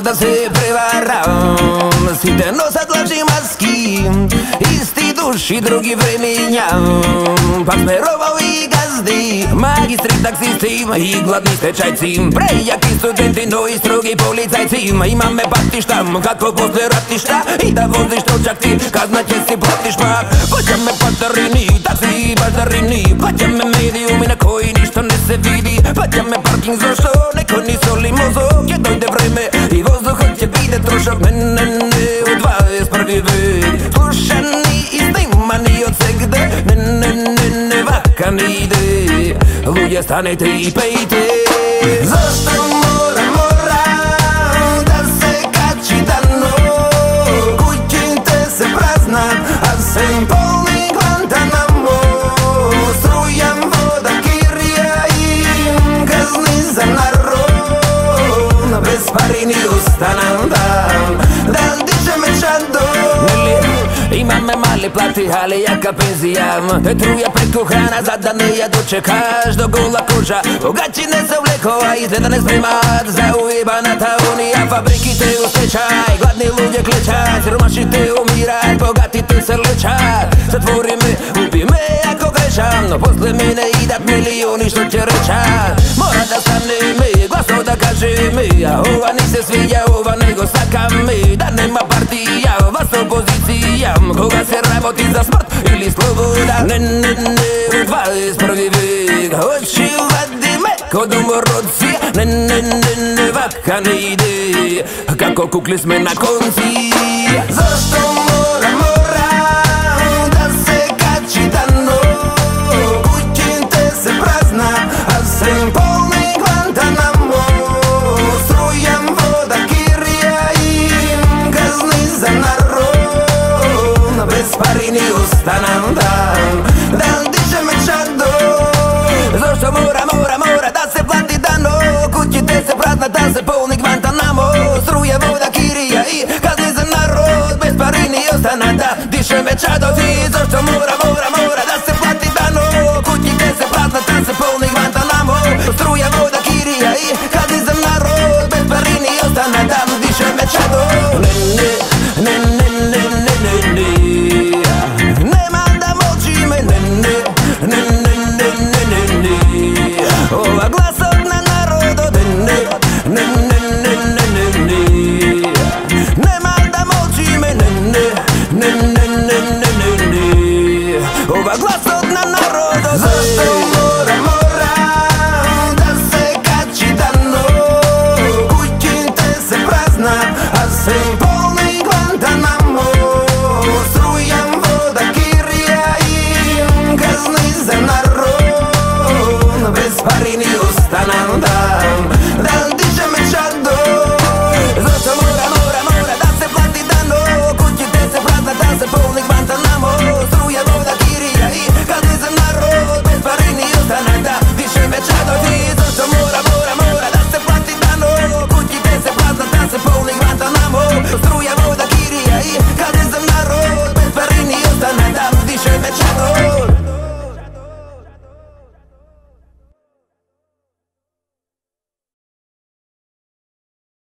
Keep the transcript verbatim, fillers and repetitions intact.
da se prevaram. Site nosat laži maski, isti duši, drugi vremenja. Pa sme rovovi gazdi, magistri, taksisti i gladni stečajci, prejaki studenti, no i strogi policajci. Imame patišta, kako posle ratišta, i da voziš točak ti, kazna će si platiš pak. Plaća me patarini, taksi baždarini, plaća me medijumi na koji ništa ne se vidi, plaća me parking zašto neko ni soli mozog. Je dojde vreme i vozduh će bide trošak. Ne, ne, ne, u dvadeset prvi vek, slušani i snimani od segde. Ne, ne, ne, ne, vaka ne ide, luje stanete i pejte. Zašto mora, mora da se kači dano, kućinte se prazna, a sem polni Guantanamo. Strujam voda kirija i kazni za narod, bez parini ustanem dan, dan diže me čado. Imam me mali plati, ali jaka penzija, te truje preko hrana, zadane ja dočekaš do gola koža. Bogaćine se vleko, a izgleda ne spremat za ujebanata unija. Fabriki te u stečaj, gladni ludje klečat, siromaši te umirat, bogati te se lečat. Zatvori me, ubi me ako grešam, no posle mene idat milijoni što će rečat. Mora da stane me, glasno da kaže mi, a ova ni se sviđa, ova nego saka mi. Da nema partija, vas opozicija, koga se raboti za smrt ili sloboda. Ne, ne, ne, u dvadeset prvi vek, oči vadi me ko domorodci. Ne, ne, ne, ne, vaka ne ide, kako kukli sme na konci. Zašto mora, mora da se kači dano, kućinte se prazna, a sem polni Guantanamo. Strujam voda kirija i kazni za narod, bez parini ustanem dan, dan diže me čado. Zašto mora, mora, mora da se plati dano, kućite se prazna, da se polni Guantanamo. Struje voda kirija i kazni za narod, bez parini ustanem dan, diše me čado. Ti zašto mora, mora, mora